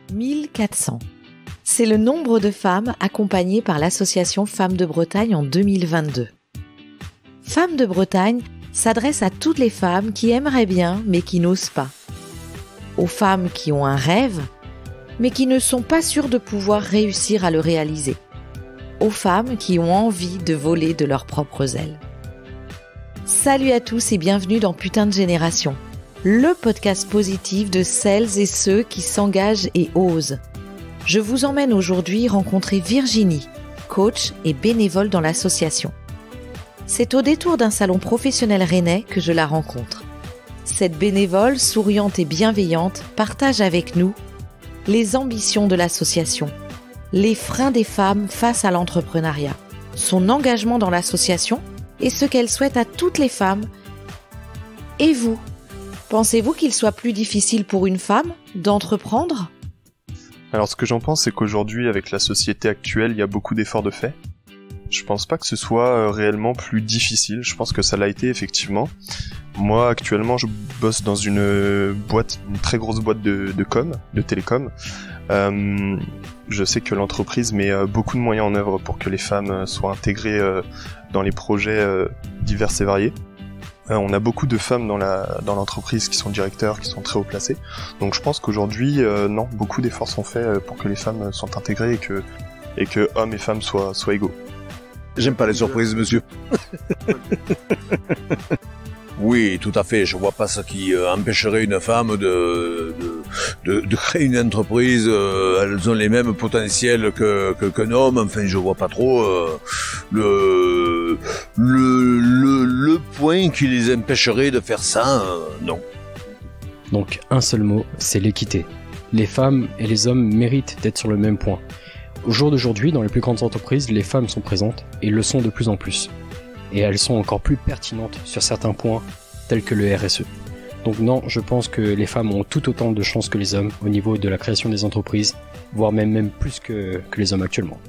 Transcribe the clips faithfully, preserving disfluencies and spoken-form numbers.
mille quatre cents. C'est le nombre de femmes accompagnées par l'association Femmes de Bretagne en deux mille vingt-deux. Femmes de Bretagne s'adresse à toutes les femmes qui aimeraient bien mais qui n'osent pas. Aux femmes qui ont un rêve mais qui ne sont pas sûres de pouvoir réussir à le réaliser. Aux femmes qui ont envie de voler de leurs propres ailes. Salut à tous et bienvenue dans Putain de Génération, le podcast positif de celles et ceux qui s'engagent et osent. Je vous emmène aujourd'hui rencontrer Virginie, coach et bénévole dans l'association. C'est au détour d'un salon professionnel rennais que je la rencontre. Cette bénévole, souriante et bienveillante, partage avec nous les ambitions de l'association, les freins des femmes face à l'entrepreneuriat, son engagement dans l'association et ce qu'elle souhaite à toutes les femmes. Et vous, pensez-vous qu'il soit plus difficile pour une femme d'entreprendre ? Alors ce que j'en pense, c'est qu'aujourd'hui, avec la société actuelle, il y a beaucoup d'efforts de fait. Je pense pas que ce soit réellement plus difficile, je pense que ça l'a été effectivement. Moi, actuellement, je bosse dans une boîte, une très grosse boîte de, de com, de télécom. Euh, je sais que l'entreprise met beaucoup de moyens en œuvre pour que les femmes soient intégrées dans les projets divers et variés. Euh, on a beaucoup de femmes dans la dans l'entreprise qui sont directeurs, qui sont très haut placées. Donc je pense qu'aujourd'hui, euh, non, beaucoup d'efforts sont faits pour que les femmes soient intégrées et que et que hommes et femmes soient soient égaux. J'aime pas les surprises, monsieur. Oui, tout à fait. Je vois pas ce qui euh, empêcherait une femme de, de, de, de créer une entreprise. Euh, elles ont les mêmes potentiels que, que, qu'un homme. Enfin, je vois pas trop euh, le, le, le, le point qui les empêcherait de faire ça. Euh, non. Donc, un seul mot, c'est l'équité. Les femmes et les hommes méritent d'être sur le même point. Au jour d'aujourd'hui, dans les plus grandes entreprises, les femmes sont présentes et le sont de plus en plus. Et elles sont encore plus pertinentes sur certains points, tels que le R S E. Donc non, je pense que les femmes ont tout autant de chances que les hommes au niveau de la création des entreprises, voire même, même plus que, que les hommes actuellement.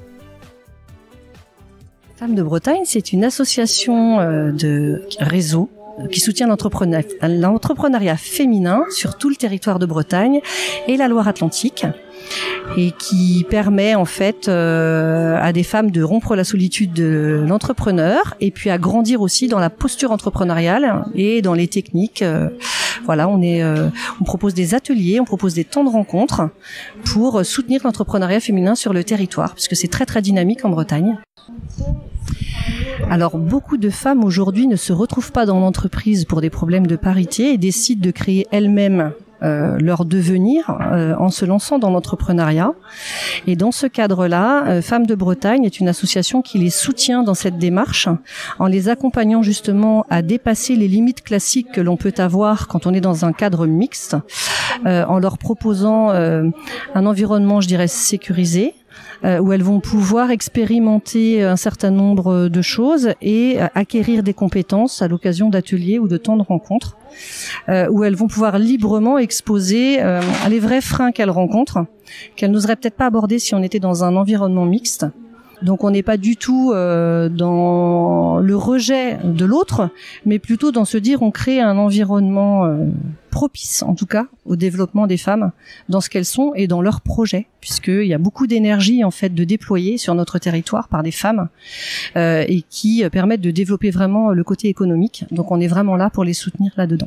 Femmes de Bretagne, c'est une association euh, de réseau qui soutient l'entrepreneuriat, l'entrepreneuriat féminin sur tout le territoire de Bretagne et la Loire-Atlantique, et qui permet en fait euh, à des femmes de rompre la solitude de l'entrepreneur et puis à grandir aussi dans la posture entrepreneuriale et dans les techniques. Euh, voilà, on est, euh, on propose des ateliers, on propose des temps de rencontres pour soutenir l'entrepreneuriat féminin sur le territoire, puisque c'est très très dynamique en Bretagne. Alors, beaucoup de femmes aujourd'hui ne se retrouvent pas dans l'entreprise pour des problèmes de parité et décident de créer elles-mêmes euh, leur devenir euh, en se lançant dans l'entrepreneuriat. Et dans ce cadre-là, euh, Femmes de Bretagne est une association qui les soutient dans cette démarche en les accompagnant justement à dépasser les limites classiques que l'on peut avoir quand on est dans un cadre mixte, euh, en leur proposant euh, un environnement, je dirais, sécurisé, Euh, où elles vont pouvoir expérimenter un certain nombre de choses et euh, acquérir des compétences à l'occasion d'ateliers ou de temps de rencontres, euh, où elles vont pouvoir librement exposer euh, les vrais freins qu'elles rencontrent, qu'elles n'oseraient peut-être pas aborder si on était dans un environnement mixte. Donc on n'est pas du tout euh, dans le rejet de l'autre, mais plutôt dans se dire on crée un environnement euh, propice, en tout cas, au développement des femmes dans ce qu'elles sont et dans leurs projets, puisqu'il y a beaucoup d'énergie en fait de déployer sur notre territoire par des femmes euh, et qui permettent de développer vraiment le côté économique. Donc on est vraiment là pour les soutenir là-dedans.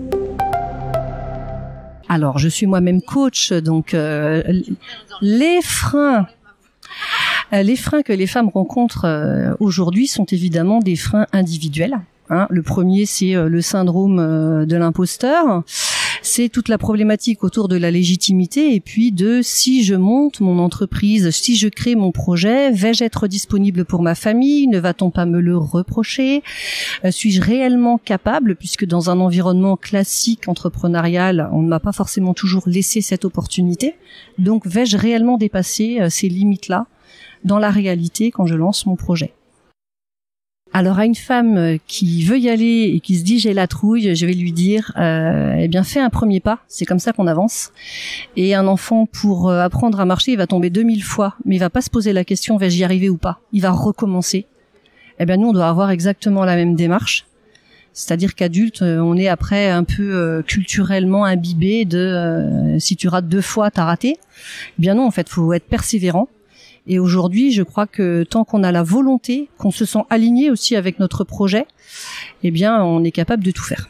Alors je suis moi-même coach, donc euh, les freins Les freins que les femmes rencontrent euh, aujourd'hui sont évidemment des freins individuels. Hein. Le premier, c'est euh, le syndrome euh, de l'imposteur. C'est toute la problématique autour de la légitimité et puis de si je monte mon entreprise, si je crée mon projet, vais-je être disponible pour ma famille? Ne va-t-on pas me le reprocher? euh, Suis-je réellement capable? Puisque dans un environnement classique entrepreneurial, on ne m'a pas forcément toujours laissé cette opportunité. Donc, vais-je réellement dépasser euh, ces limites-là dans la réalité quand je lance mon projet? Alors à une femme qui veut y aller et qui se dit j'ai la trouille, je vais lui dire euh, eh bien fais un premier pas, c'est comme ça qu'on avance. Et un enfant pour apprendre à marcher, il va tomber deux mille fois, mais il va pas se poser la question vais-je y arriver ou pas. Il va recommencer. Eh bien nous on doit avoir exactement la même démarche. C'est-à-dire qu'adulte, on est après un peu euh, culturellement imbibé de euh, si tu rates deux fois, t'as raté. Eh bien non, en fait, faut être persévérant. Et aujourd'hui, je crois que tant qu'on a la volonté, qu'on se sent aligné aussi avec notre projet, eh bien, on est capable de tout faire.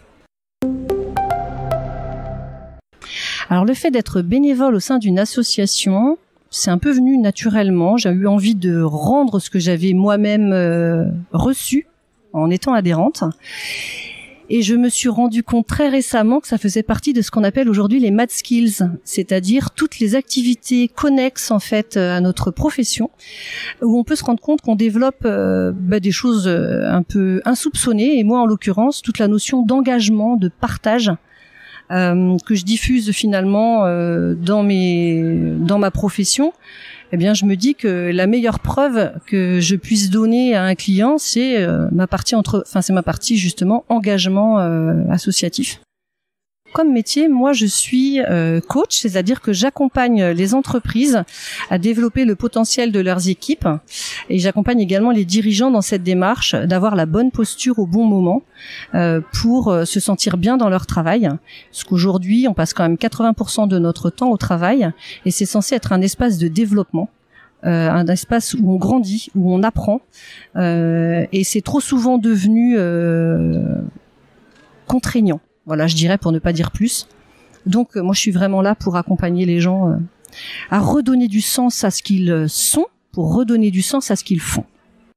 Alors, le fait d'être bénévole au sein d'une association, c'est un peu venu naturellement. J'ai eu envie de rendre ce que j'avais moi-même euh, reçu en étant adhérente. Et je me suis rendu compte très récemment que ça faisait partie de ce qu'on appelle aujourd'hui les mad skills, c'est-à-dire toutes les activités connexes en fait à notre profession, où on peut se rendre compte qu'on développe euh, bah, des choses un peu insoupçonnées. Et moi, en l'occurrence, toute la notion d'engagement, de partage, euh, que je diffuse finalement euh, dans mes, dans ma profession. Eh bien, je me dis que la meilleure preuve que je puisse donner à un client, c'est euh, ma partie entre, enfin, c'est ma partie justement engagement euh, associatif. Comme métier, moi, je suis euh, coach, c'est-à-dire que j'accompagne les entreprises à développer le potentiel de leurs équipes, et j'accompagne également les dirigeants dans cette démarche d'avoir la bonne posture au bon moment euh, pour euh, se sentir bien dans leur travail. Parce qu'aujourd'hui, on passe quand même quatre-vingts pour cent de notre temps au travail, et c'est censé être un espace de développement. Euh, un espace où on grandit, où on apprend, euh, et c'est trop souvent devenu euh, contraignant. Voilà, je dirais, pour ne pas dire plus. Donc, euh, moi, je suis vraiment là pour accompagner les gens euh, à redonner du sens à ce qu'ils sont, pour redonner du sens à ce qu'ils font.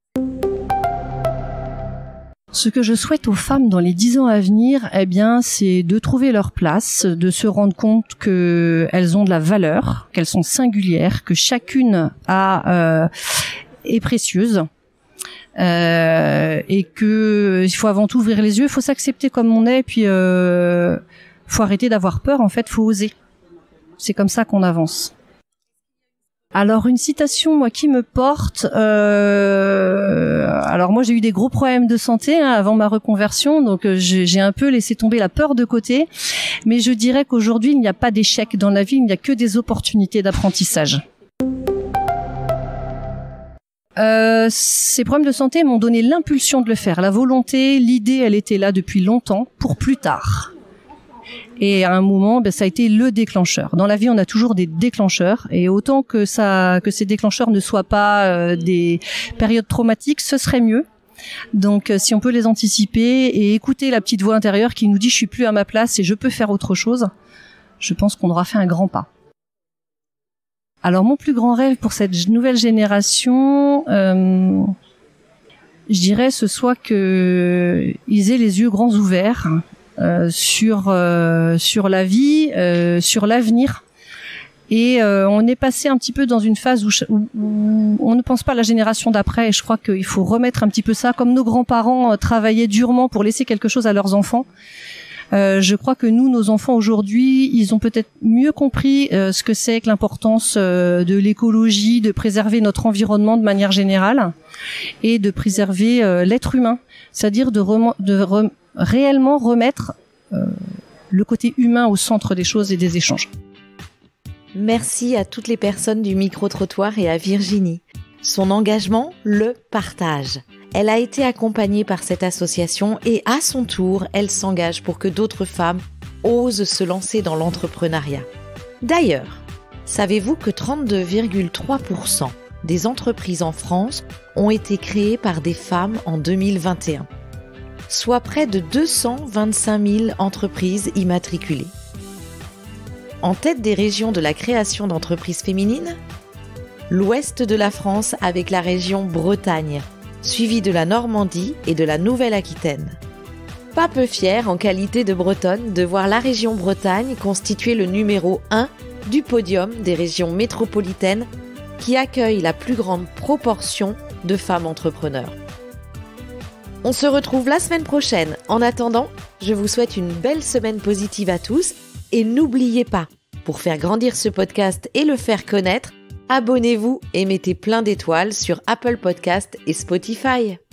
Ce que je souhaite aux femmes dans les dix ans à venir, eh bien, c'est de trouver leur place, de se rendre compte qu'elles ont de la valeur, qu'elles sont singulières, que chacune a euh, est précieuse. Euh, et que il faut avant tout ouvrir les yeux, il faut s'accepter comme on est, et puis euh, faut arrêter d'avoir peur, en fait, faut oser. C'est comme ça qu'on avance. Alors une citation, moi, qui me porte. Euh, alors moi, j'ai eu des gros problèmes de santé hein, avant ma reconversion, donc euh, j'ai, j'ai un peu laissé tomber la peur de côté. Mais je dirais qu'aujourd'hui, il n'y a pas d'échec dans la vie, il n'y a que des opportunités d'apprentissage. Euh, ces problèmes de santé m'ont donné l'impulsion de le faire, la volonté, l'idée, elle était là depuis longtemps, pour plus tard. Et à un moment, ben, ça a été le déclencheur. Dans la vie, on a toujours des déclencheurs, et autant que ça, que ces déclencheurs ne soient pas euh, des périodes traumatiques, ce serait mieux. Donc, euh, si on peut les anticiper et écouter la petite voix intérieure qui nous dit « je suis plus à ma place et je peux faire autre chose », je pense qu'on aura fait un grand pas. Alors mon plus grand rêve pour cette nouvelle génération, euh, je dirais ce soit que ils aient les yeux grands ouverts euh, sur euh, sur la vie, euh, sur l'avenir. Et euh, on est passé un petit peu dans une phase où, où, où on ne pense pas à la génération d'après. Et je crois qu'il faut remettre un petit peu ça, comme nos grands-parents euh, travaillaient durement pour laisser quelque chose à leurs enfants. Euh, je crois que nous, nos enfants aujourd'hui, ils ont peut-être mieux compris euh, ce que c'est que l'importance euh, de l'écologie, de préserver notre environnement de manière générale et de préserver euh, l'être humain, c'est-à-dire de, rem- de re- réellement remettre euh, le côté humain au centre des choses et des échanges. Merci à toutes les personnes du micro-trottoir et à Virginie. Son engagement, le partage. Elle a été accompagnée par cette association et à son tour, elle s'engage pour que d'autres femmes osent se lancer dans l'entrepreneuriat. D'ailleurs, savez-vous que trente-deux virgule trois pour cent des entreprises en France ont été créées par des femmes en deux mille vingt et un, soit près de deux cent vingt-cinq mille entreprises immatriculées. En tête des régions de la création d'entreprises féminines, l'ouest de la France avec la région Bretagne, suivi de la Normandie et de la Nouvelle-Aquitaine. Pas peu fière en qualité de bretonne de voir la région Bretagne constituer le numéro un du podium des régions métropolitaines qui accueillent la plus grande proportion de femmes entrepreneurs. On se retrouve la semaine prochaine. En attendant, je vous souhaite une belle semaine positive à tous et n'oubliez pas, pour faire grandir ce podcast et le faire connaître, abonnez-vous et mettez plein d'étoiles sur Apple Podcast et Spotify.